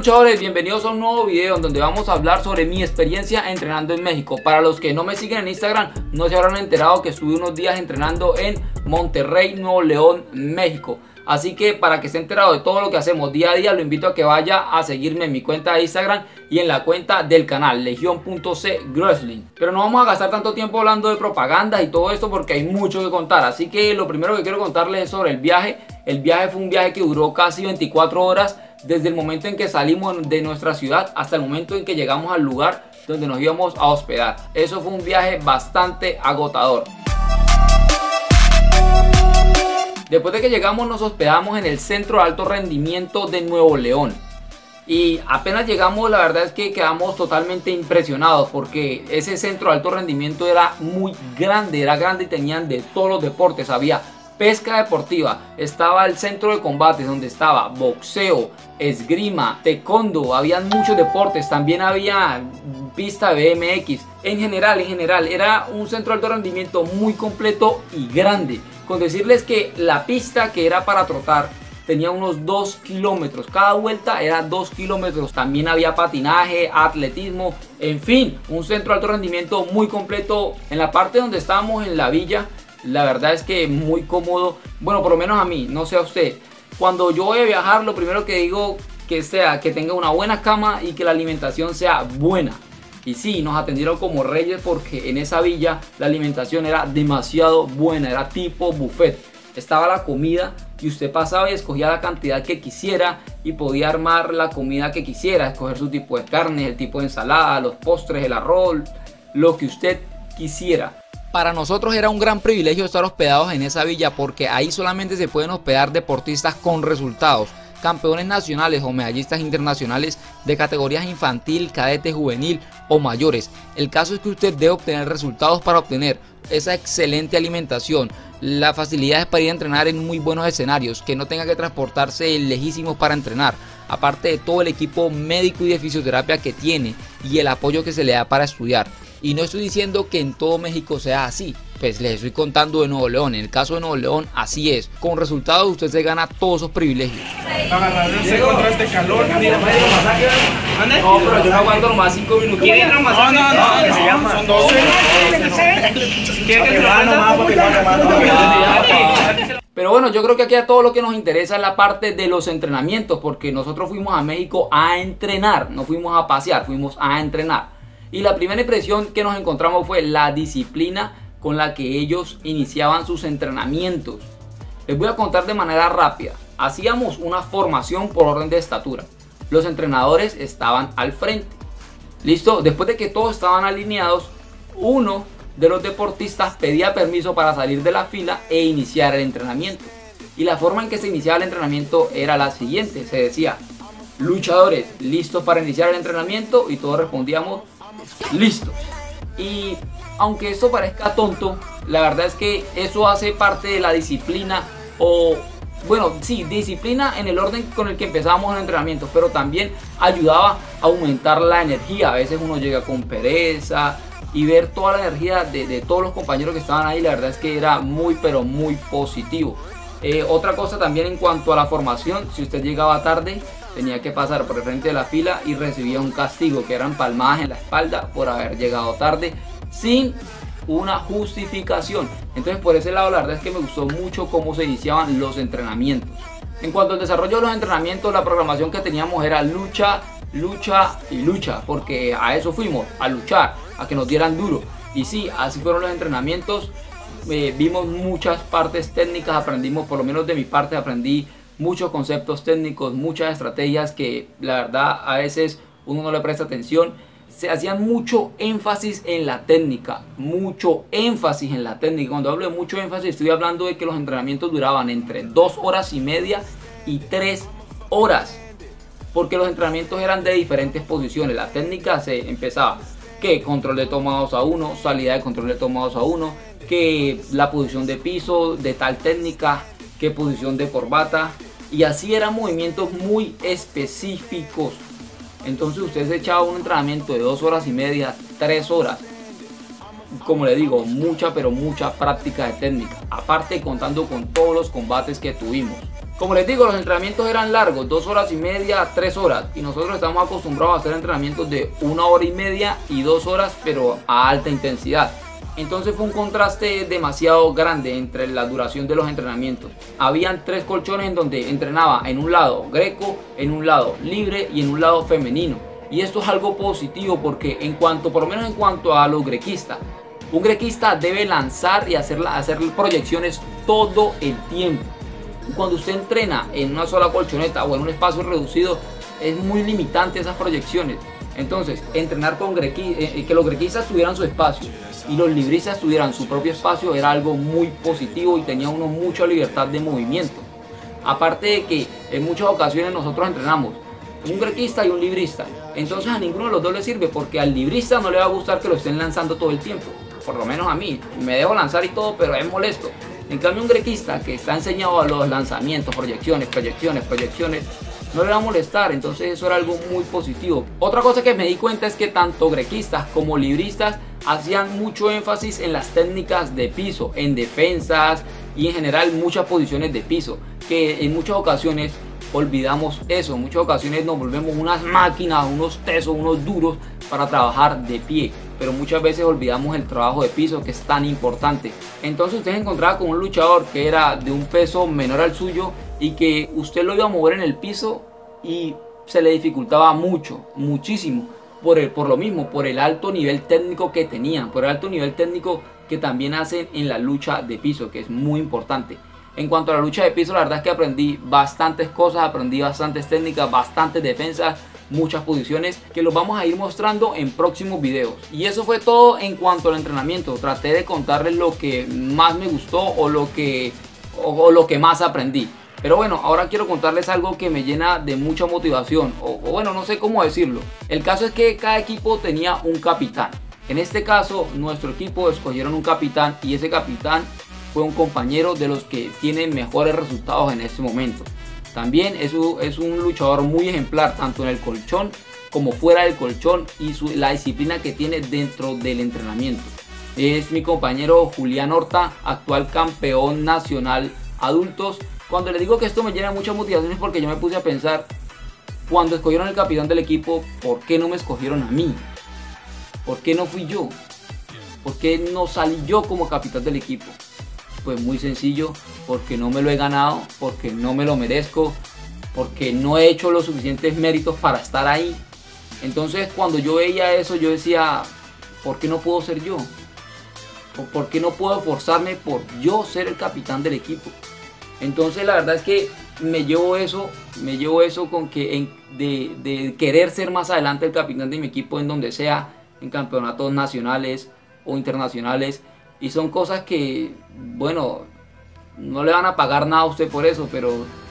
luchadores, bienvenidos a un nuevo video en donde vamos a hablar sobre mi experiencia entrenando en México. Para los que no me siguen en Instagram, no se habrán enterado que estuve unos días entrenando en Monterrey, Nuevo León, México. Así que para que esté enterado de todo lo que hacemos día a día, lo invito a que vaya a seguirme en mi cuenta de Instagram y en la cuenta del canal Legion.c Wrestling. Pero no vamos a gastar tanto tiempo hablando de propaganda y todo esto porque hay mucho que contar. Así que lo primero que quiero contarles es sobre el viaje. El viaje fue un viaje que duró casi 24 horas. Desde el momento en que salimos de nuestra ciudad hasta el momento en que llegamos al lugar donde nos íbamos a hospedar. Eso fue un viaje bastante agotador. Después de que llegamos, nos hospedamos en el Centro de Alto Rendimiento de Nuevo León. Y apenas llegamos, la verdad es que quedamos totalmente impresionados porque ese centro de alto rendimiento era muy grande, era grande y tenían de todos los deportes. Había pesca deportiva, estaba el centro de combates donde estaba boxeo, esgrima, taekwondo, habían muchos deportes, también había pista de BMX. En general era un centro de alto rendimiento muy completo y grande. Con decirles que la pista que era para trotar tenía unos 2 kilómetros, cada vuelta era 2 kilómetros. También había patinaje, atletismo, en fin, un centro de alto rendimiento muy completo. En la parte donde estábamos en la villa, la verdad es que muy cómodo. Bueno, por lo menos a mí, no sé a usted. Cuando yo voy a viajar, lo primero que digo que tenga una buena cama y que la alimentación sea buena. Y sí, nos atendieron como reyes porque en esa villa la alimentación era demasiado buena, era tipo buffet. Estaba la comida y usted pasaba y escogía la cantidad que quisiera y podía armar la comida que quisiera, escoger su tipo de carne, el tipo de ensalada, los postres, el arroz, lo que usted quisiera. Para nosotros era un gran privilegio estar hospedados en esa villa porque ahí solamente se pueden hospedar deportistas con resultados, campeones nacionales o medallistas internacionales de categorías infantil, cadete, juvenil o mayores. El caso es que usted debe obtener resultados para obtener esa excelente alimentación, las facilidades para ir a entrenar en muy buenos escenarios, que no tenga que transportarse lejísimos para entrenar, aparte de todo el equipo médico y de fisioterapia que tiene y el apoyo que se le da para estudiar. Y no estoy diciendo que en todo México sea así, pues les estoy contando de Nuevo León. En el caso de Nuevo León, así es. Con resultados usted se gana todos esos privilegios. Agarrarse contra este calor. No, pero yo no aguanto nomás 5 minutos. ¿Quiere ir nomás? No, son 12. Pero bueno, yo creo que aquí a todo lo que nos interesa es la parte de los entrenamientos, porque nosotros fuimos a México a entrenar, no fuimos a pasear, fuimos a entrenar. Y la primera impresión que nos encontramos fue la disciplina con la que ellos iniciaban sus entrenamientos. Les voy a contar de manera rápida. Hacíamos una formación por orden de estatura. Los entrenadores estaban al frente. ¿Listo? Después de que todos estaban alineados, uno de los deportistas pedía permiso para salir de la fila e iniciar el entrenamiento. Y la forma en que se iniciaba el entrenamiento era la siguiente. Se decía: luchadores, listos para iniciar el entrenamiento, y todos respondíamos: listos. Y aunque esto parezca tonto, la verdad es que eso hace parte de la disciplina, o bueno, sí, disciplina en el orden con el que empezamos el entrenamiento, pero también ayudaba a aumentar la energía. A veces uno llega con pereza y ver toda la energía de todos los compañeros que estaban ahí, la verdad es que era muy pero muy positivo. Otra cosa también en cuanto a la formación: si usted llegaba tarde, tenía que pasar por el frente de la fila y recibía un castigo, que eran palmadas en la espalda por haber llegado tarde sin una justificación. Entonces, por ese lado, la verdad es que me gustó mucho cómo se iniciaban los entrenamientos. En cuanto al desarrollo de los entrenamientos, la programación que teníamos era lucha, lucha y lucha, porque a eso fuimos, a luchar, a que nos dieran duro. Y sí, así fueron los entrenamientos. Vimos muchas partes técnicas, aprendimos, por lo menos de mi parte, aprendí muchos conceptos técnicos, muchas estrategias que la verdad a veces uno no le presta atención. Se hacían mucho énfasis en la técnica, mucho énfasis en la técnica. Cuando hablo de mucho énfasis, estoy hablando de que los entrenamientos duraban entre 2 horas y media y 3 horas, porque los entrenamientos eran de diferentes posiciones. La técnica se empezaba que control de toma 2 a 1, salida de control de toma 2 a 1, que la posición de piso de tal técnica, que posición de corbata, y así eran movimientos muy específicos. Entonces usted se echaba un entrenamiento de 2 horas y media, 3 horas. Como le digo, mucha pero mucha práctica de técnica. Aparte, contando con todos los combates que tuvimos. Como les digo, los entrenamientos eran largos, 2 horas y media, 3 horas. Y nosotros estamos acostumbrados a hacer entrenamientos de 1 hora y media y 2 horas, pero a alta intensidad. Entonces fue un contraste demasiado grande entre la duración de los entrenamientos. Habían 3 colchones en donde entrenaba en un lado greco, en un lado libre y en un lado femenino. Y esto es algo positivo porque por lo menos en cuanto a los grequistas, un grequista debe lanzar y hacer proyecciones todo el tiempo. Cuando usted entrena en una sola colchoneta o en un espacio reducido, es muy limitante esas proyecciones. Entonces, entrenar con que los grequistas tuvieran su espacio y los libristas tuvieran su propio espacio era algo muy positivo y tenía uno mucha libertad de movimiento. Aparte de que en muchas ocasiones nosotros entrenamos un grequista y un librista. Entonces a ninguno de los dos le sirve porque al librista no le va a gustar que lo estén lanzando todo el tiempo. Por lo menos a mí, me dejo lanzar y todo, pero es molesto. En cambio un grequista que está enseñado a los lanzamientos, proyecciones, no le va a molestar, entonces eso era algo muy positivo. Otra cosa que me di cuenta es que tanto grequistas como libristas hacían mucho énfasis en las técnicas de piso, en defensas y en general muchas posiciones de piso, que en muchas ocasiones olvidamos eso. En muchas ocasiones nos volvemos unas máquinas, unos tesos, unos duros para trabajar de pie, pero muchas veces olvidamos el trabajo de piso, que es tan importante. Entonces usted se encontraba con un luchador que era de un peso menor al suyo y que usted lo iba a mover en el piso y se le dificultaba muchísimo por lo mismo, por el alto nivel técnico que tenían, por el alto nivel técnico que también hacen en la lucha de piso, que es muy importante. En cuanto a la lucha de piso, la verdad es que aprendí bastantes cosas, aprendí bastantes técnicas, bastantes defensas, muchas posiciones que los vamos a ir mostrando en próximos videos. Y eso fue todo en cuanto al entrenamiento. Traté de contarles lo que más me gustó o lo que más aprendí. Pero bueno, ahora quiero contarles algo que me llena de mucha motivación, o bueno, no sé cómo decirlo. El caso es que cada equipo tenía un capitán. En este caso, nuestro equipo escogieron un capitán y ese capitán fue un compañero de los que tienen mejores resultados en este momento. También es un luchador muy ejemplar, tanto en el colchón como fuera del colchón, y la disciplina que tiene dentro del entrenamiento. Es mi compañero Julián Horta, actual campeón nacional adultos. Cuando les digo que esto me llena mucha motivación es porque yo me puse a pensar, cuando escogieron el capitán del equipo, ¿por qué no me escogieron a mí? ¿Por qué no fui yo? ¿Por qué no salí yo como capitán del equipo? Pues muy sencillo, porque no me lo he ganado, porque no me lo merezco, porque no he hecho los suficientes méritos para estar ahí. Entonces cuando yo veía eso, yo decía, ¿por qué no puedo ser yo? ¿Por qué no puedo esforzarme por yo ser el capitán del equipo? Entonces la verdad es que me llevo eso con que de querer ser más adelante el capitán de mi equipo en donde sea, en campeonatos nacionales o internacionales. Y son cosas que, bueno, no le van a pagar nada a usted por eso, pero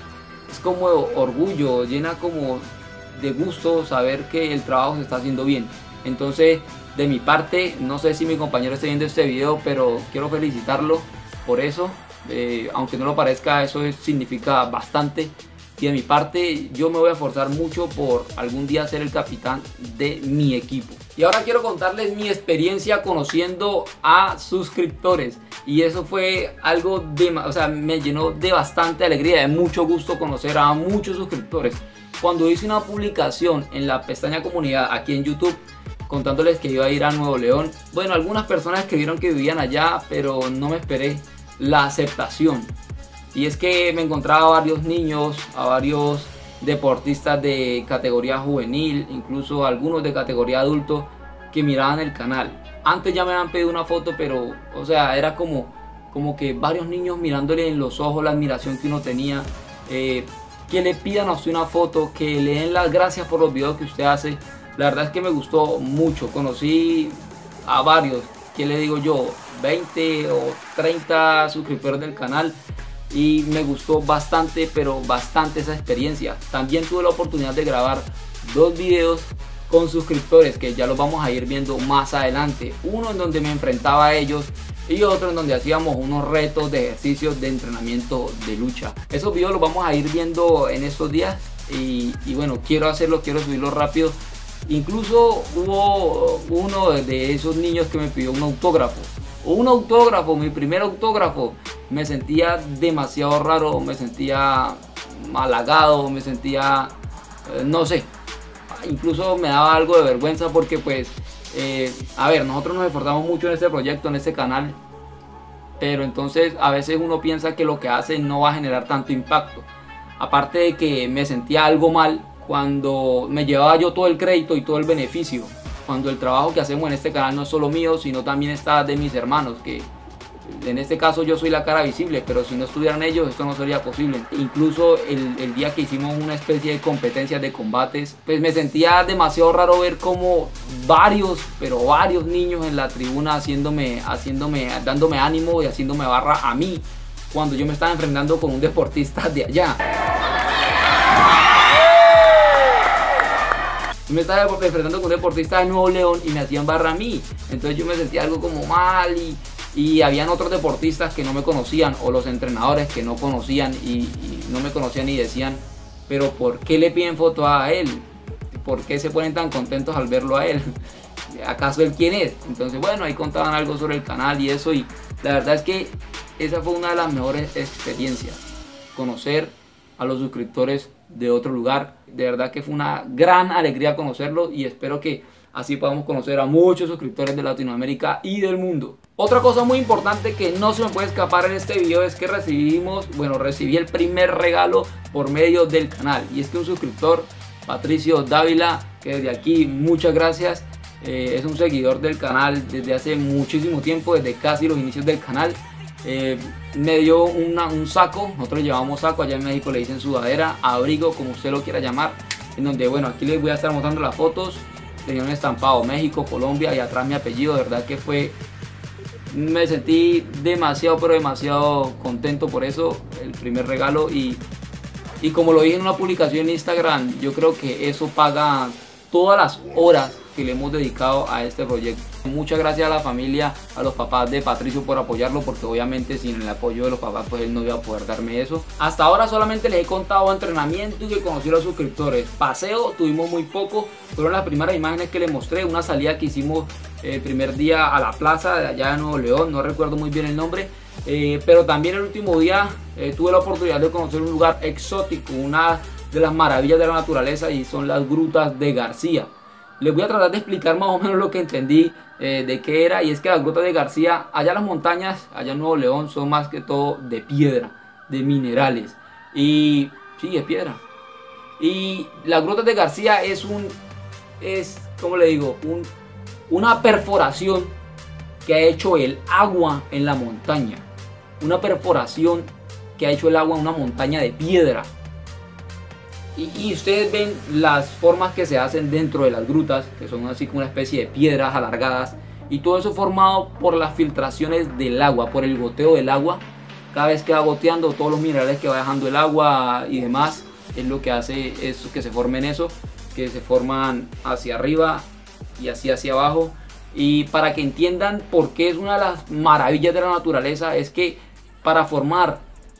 es como orgullo, llena como de gusto saber que el trabajo se está haciendo bien. Entonces, de mi parte, no sé si mi compañero esté viendo este video, pero quiero felicitarlo por eso. Aunque no lo parezca, eso significa bastante. Y de mi parte, yo me voy a esforzar mucho por algún día ser el capitán de mi equipo. Y ahora quiero contarles mi experiencia conociendo a suscriptores. Y eso fue algo me llenó de bastante alegría, de mucho gusto conocer a muchos suscriptores. Cuando hice una publicación en la pestaña comunidad aquí en YouTube, contándoles que iba a ir a Nuevo León, bueno, algunas personas escribieron que vivían allá, pero no me esperé la aceptación. Y es que me encontraba a varios niños, a varios deportistas de categoría juvenil, incluso algunos de categoría adulto que miraban el canal. Antes ya me habían pedido una foto, pero o sea, era como que varios niños mirándole en los ojos la admiración que uno tenía, que le pidan a usted una foto, que le den las gracias por los videos que usted hace. La verdad es que me gustó mucho. Conocí a varios, ¿qué le digo yo? 20 o 30 suscriptores del canal. Y me gustó bastante, pero bastante esa experiencia. También tuve la oportunidad de grabar 2 videos con suscriptores que ya los vamos a ir viendo más adelante. Uno en donde me enfrentaba a ellos y otro en donde hacíamos unos retos de ejercicios de entrenamiento de lucha. Esos videos los vamos a ir viendo en estos días y bueno, quiero subirlo rápido. Incluso hubo uno de esos niños que me pidió un autógrafo. Mi primer autógrafo. me sentía demasiado raro, me sentía halagado, me sentía, no sé, incluso me daba algo de vergüenza porque pues, a ver, nosotros nos esforzamos mucho en este proyecto, en este canal, pero entonces a veces uno piensa que lo que hace no va a generar tanto impacto. Aparte de que me sentía algo mal cuando me llevaba yo todo el crédito y todo el beneficio, cuando el trabajo que hacemos en este canal no es solo mío, sino también está de mis hermanos, que en este caso yo soy la cara visible, pero si no estuvieran ellos esto no sería posible. Incluso el día que hicimos una especie de competencias de combates, pues me sentía demasiado raro ver como varios niños en la tribuna dándome ánimo y haciéndome barra a mí, cuando yo me estaba enfrentando con un deportista de allá. Yo me estaba enfrentando con un deportista de Nuevo León y me hacían barra a mí. Entonces yo me sentía algo como mal y habían otros deportistas que no me conocían, o los entrenadores que no conocían y no me conocían y decían, pero ¿por qué le piden foto a él? ¿Por qué se ponen tan contentos al verlo a él? ¿Acaso él quién es? Entonces bueno, ahí contaban algo sobre el canal y eso, y la verdad es que esa fue una de las mejores experiencias, conocer a los suscriptores de otro lugar. De verdad que fue una gran alegría conocerlos y espero que así podamos conocer a muchos suscriptores de Latinoamérica y del mundo. Otra cosa muy importante que no se me puede escapar en este video es que recibí el primer regalo por medio del canal, y es que un suscriptor, Patricio Dávila, que desde aquí muchas gracias, es un seguidor del canal desde hace muchísimo tiempo, desde casi los inicios del canal. Me dio un saco, nosotros llevamos saco, allá en México le dicen sudadera, abrigo, como usted lo quiera llamar, en donde bueno, aquí les voy a estar mostrando las fotos. Tenía un estampado México, Colombia y atrás mi apellido. De verdad que me sentí demasiado pero demasiado contento por eso, el primer regalo, y como lo dije en una publicación en Instagram, yo creo que eso paga todas las horas que le hemos dedicado a este proyecto. Muchas gracias a la familia, a los papás de Patricio por apoyarlo, porque obviamente sin el apoyo de los papás pues él no iba a poder darme eso. Hasta ahora solamente les he contado entrenamiento y que conocí a los suscriptores. Paseo tuvimos muy poco, fueron las primeras imágenes que les mostré, una salida que hicimos el primer día a la plaza de allá de Nuevo León, no recuerdo muy bien el nombre, pero también el último día tuve la oportunidad de conocer un lugar exótico, una de las maravillas de la naturaleza, y son las grutas de García. Les voy a tratar de explicar más o menos lo que entendí de qué era, y es que las grutas de García, allá las montañas, allá en Nuevo León, son más que todo de piedra, de minerales, y sí, es piedra. Y las grutas de García ¿cómo le digo? Una perforación que ha hecho el agua en la montaña, una perforación que ha hecho el agua en una montaña de piedra. Y ustedes ven las formas que se hacen dentro de las grutas, que son así como una especie de piedras alargadas, y todo eso formado por las filtraciones del agua, por el goteo del agua. Cada vez que va goteando, todos los minerales que va dejando el agua y demás, es lo que hace eso, que se formen que se forman hacia arriba y así hacia abajo. Y para que entiendan por qué es una de las maravillas de la naturaleza, es que para formar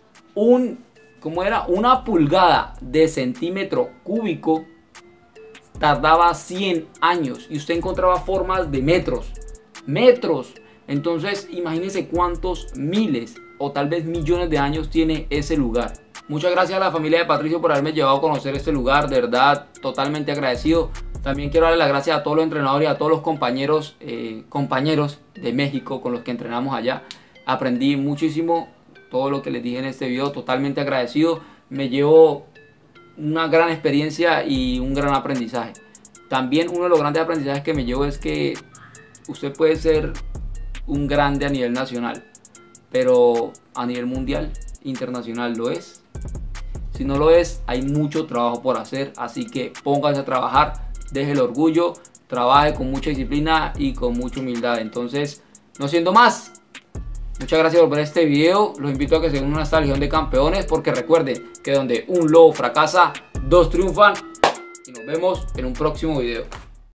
una pulgada de centímetro cúbico tardaba 100 años, y usted encontraba formas de metros. Entonces imagínense cuántos miles o tal vez millones de años tiene ese lugar. Muchas gracias a la familia de Patricio por haberme llevado a conocer este lugar, de verdad totalmente agradecido. También quiero darle las gracias a todos los entrenadores y a todos los compañeros de México con los que entrenamos allá. Aprendí muchísimo, todo lo que les dije en este video, totalmente agradecido. Me llevo una gran experiencia y un gran aprendizaje. También uno de los grandes aprendizajes que me llevo es que usted puede ser un grande a nivel nacional, pero a nivel mundial, internacional lo es. Si no lo es, hay mucho trabajo por hacer, así que pónganse a trabajar, deje el orgullo, trabaje con mucha disciplina y con mucha humildad. Entonces, no siendo más, muchas gracias por ver este video. Los invito a que se unan a esta legión de campeones, porque recuerden que donde un lobo fracasa, dos triunfan. Y nos vemos en un próximo video.